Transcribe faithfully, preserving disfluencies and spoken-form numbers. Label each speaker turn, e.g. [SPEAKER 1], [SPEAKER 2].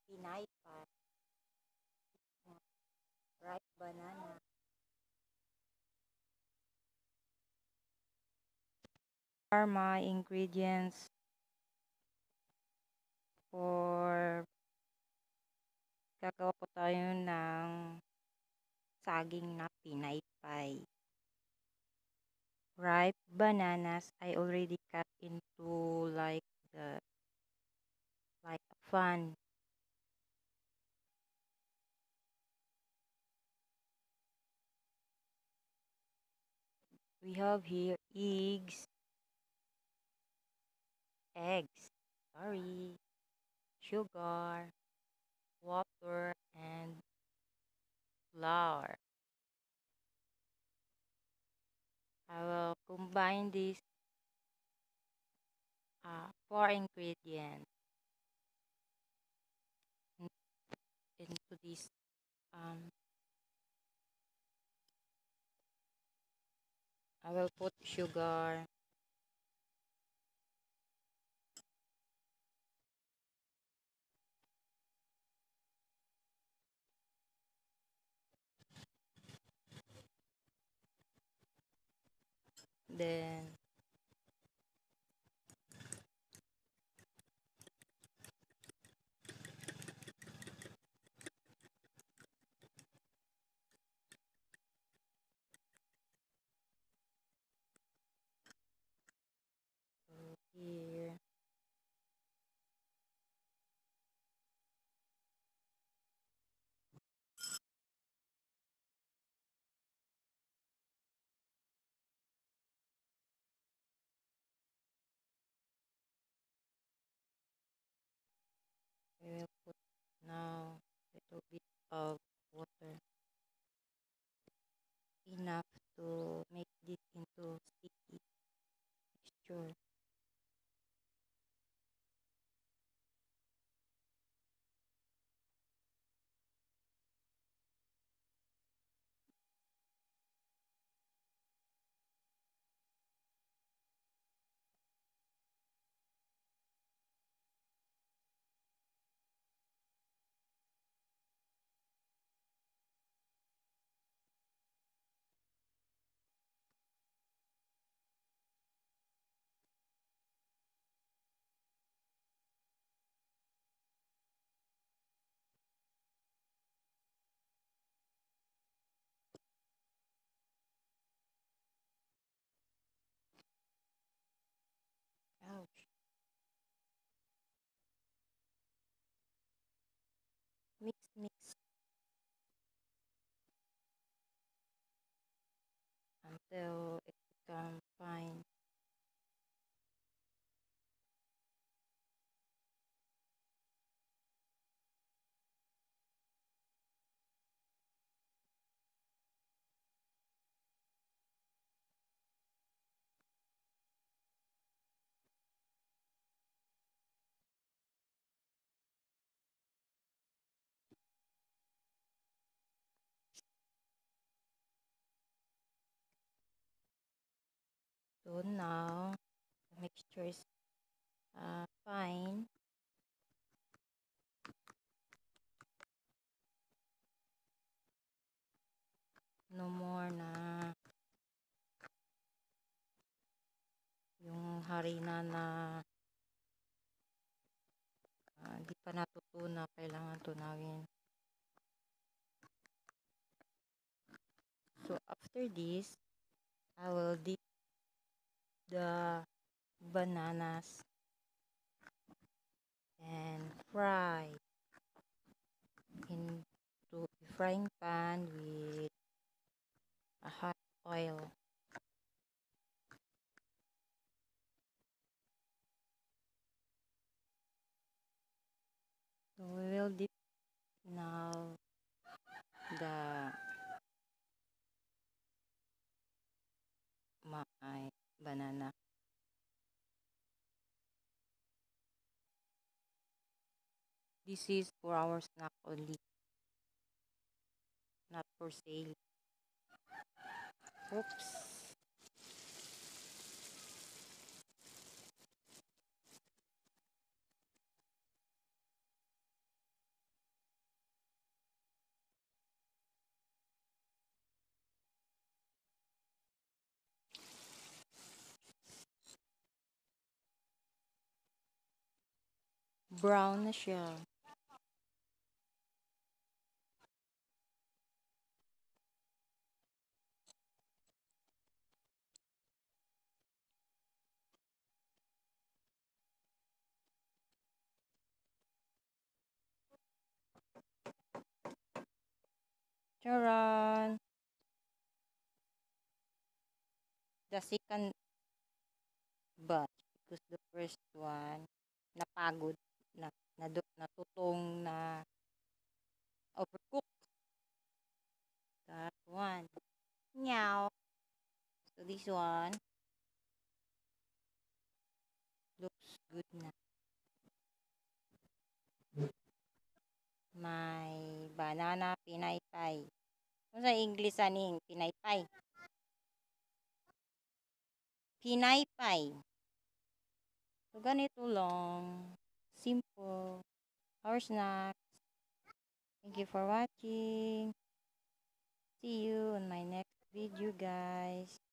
[SPEAKER 1] Pinay pa, ripe banana. Are my ingredients for gagawa po tayo ng saging na Pinay pie. Ripe bananas, I already cut into like the like a fun. We have here eggs, eggs, sorry, sugar, water, and flour. I will combine these uh, four ingredients in- into this. Um, I will put sugar, then so here we will put now a little bit of water, enough to make this into sticky mixture. Ouch. Mix, mix until it becomes fine. So now the mixture is uh, fine. No more na yung harina na ah, hindi pa natutuna, kailangan tunawin. So after this, I will dip the bananas and fry into a frying pan with a hot oil. So we will dip now the my banana. This is for our snack only, not for sale. Oops. Brown na siya. Charan! The second batch because the first one napagod na, na natutong na overcook. That one. Meow. So this one looks good na. May banana pinaypay. Kung sa English aning pinaypay. Pinaypay. So ganito lang. Simple. Our snacks. Thank you for watching. See you on my next video, guys.